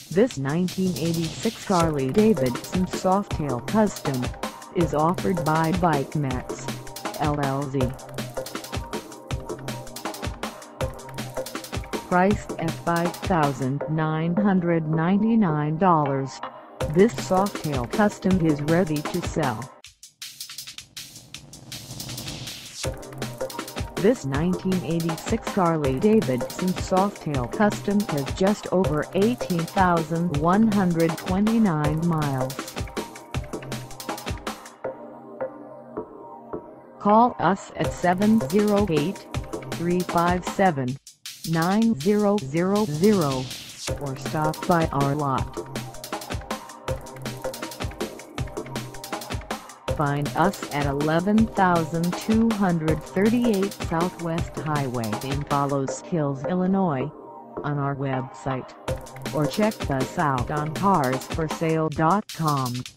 This 1986 Harley-Davidson Softail Custom is offered by BikeMax, LLC. Priced at $5,999, this Softail Custom is ready to sell. This 1986 Harley-Davidson Softail Custom has just over 18,129 miles. Call us at 708-357-9000 or stop by our lot. Find us at 11,238 Southwest Highway in Fallows Hills, Illinois, on our website, or check us out on carsforsale.com.